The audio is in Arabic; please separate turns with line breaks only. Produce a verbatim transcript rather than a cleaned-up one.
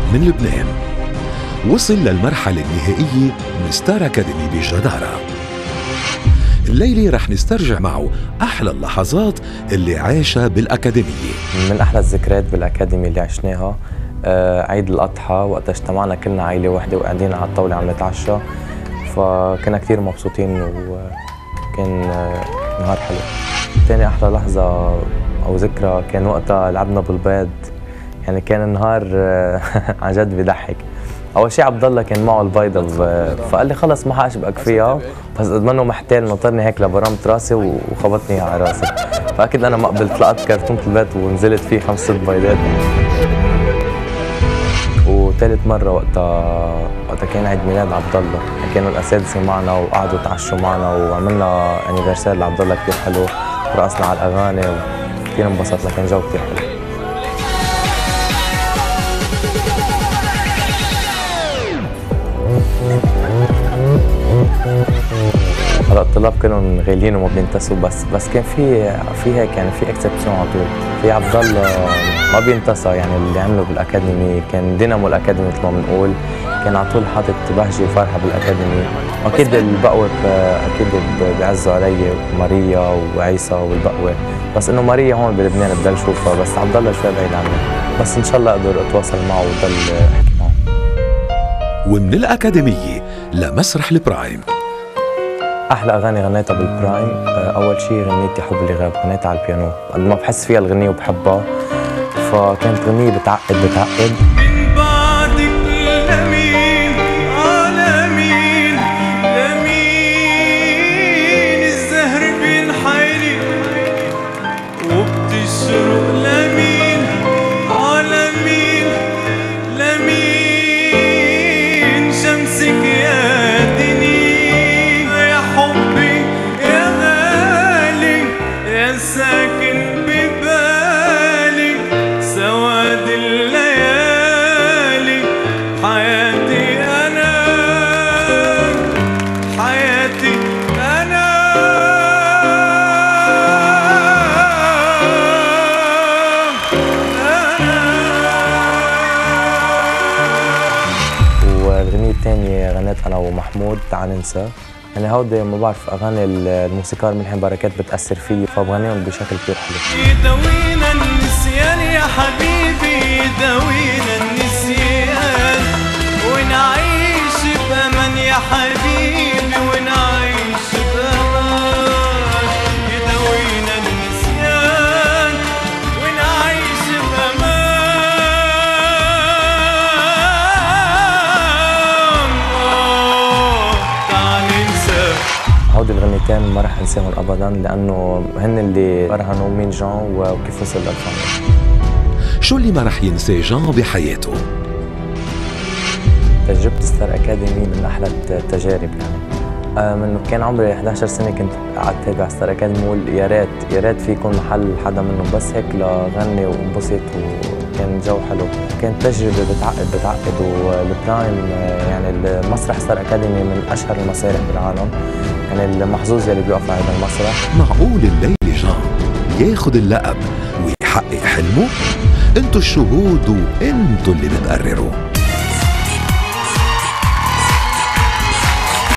من لبنان. وصل للمرحلة النهائية من ستار أكاديمي بجدارة. الليلة رح نسترجع معه أحلى اللحظات اللي عاشها بالأكاديمية.
من أحلى الذكريات بالأكاديمي اللي عشناها آه عيد الأضحى، وقت اجتمعنا كلنا عائلة واحدة وقاعدين على الطاولة عم نتعشى، فكنا كتير مبسوطين وكان آه نهار حلو. تاني أحلى لحظة أو ذكرى كان وقتها لعبنا بالبيض، يعني كان النهار آه عن جد بيضحك. اول شيء عبد الله كان معه البيضه، فقال لي خلص ما حاشبك فيها، بس قد منه محتال نطرني هيك لبرمت راسي وخبطني على راسي، فاكيد انا ما قبلت، طلعت كرتونه البيض ونزلت فيه خمس ست بيضات. وثالث مره وقتها وقتها كان عيد ميلاد عبد الله، كانوا الاساتذه معنا وقعدوا تعشوا معنا وعملنا انيفرسير لعبد الله كثير حلو، ورقصنا على الاغاني وكثير انبسطنا، كان جو كثير حلو. هلا الطلاب كلهم غاليين وما بينتسوا، بس بس كان في في هيك يعني في اكسبسيون على طول. في عبد الله ما بينتسى، يعني اللي عمله بالاكاديمي كان دينامو الاكاديمي مثل ما بنقول، كان على طول حاطط بهجه وفرحه بالاكاديمي. اكيد البقوه اكيد بيعزوا علي ماريا وعيسى والبقوه، بس انه ماريا هون بلبنان بدل شوفها، بس عبد الله شوي بعيد عني، بس ان شاء الله اقدر اتواصل معه وضل احكي معه.
ومن الأكاديمية لمسرح البرايم.
أحلى أغاني غنيتها بالبرايم أول شيء غنيت يا حب اللي غاب، غنيتها على البيانو، قد ما بحس فيها الغنية وبحبها، فكانت غنية بتعقد بتعقد.
من بعدك لمين على مين لمين الزهر بينحيلي وبتشرق لمين على مين لمين شمسك يا دنيا يا حبي يا غالي يا ساكن ببالي سواد الليالي حياتي أنا حياتي أنا
والغنية الثانية غنيت أنا ومحمود تعال ننسى، يعني هودي ما بعرف أغاني الموسيقار ملحن بركات بتأثر فيي، فبغنيهم بشكل كتير حلو.
يداوينا النسيان يا حبيبي يداوينا النسيان ونعيش بأمان يا حبيبي ونعيش بأمان، يداوينا النسيان ونعيش بأمان. آه تعال ننسى.
هودي الغنيتين ما رح انساهم ابدا، لانه هن اللي برهنوا مين جان وكيف وصل للفن.
شو اللي ما رح ينساه جان بحياته؟
تجربة ستار أكاديمي من أحلى التجارب، يعني آه من كان عمري إحدى عشرة سنة كنت قاعد أتابع ستار أكاديمي بقول يا ريت يا ريت في يكون محل حدا منهم بس هيك لغني وانبسط، وكان جو حلو، كانت تجربة بتعقد بتعقد. والبرايم آه يعني المسرح ستار أكاديمي من أشهر المسارح بالعالم، يعني المحظوظ يلي بيوقف على هذا المسرح.
معقول الليلة جان ياخد اللقب ويحقق حلمه؟ انتو الشهود وانتو اللي بتقرروا.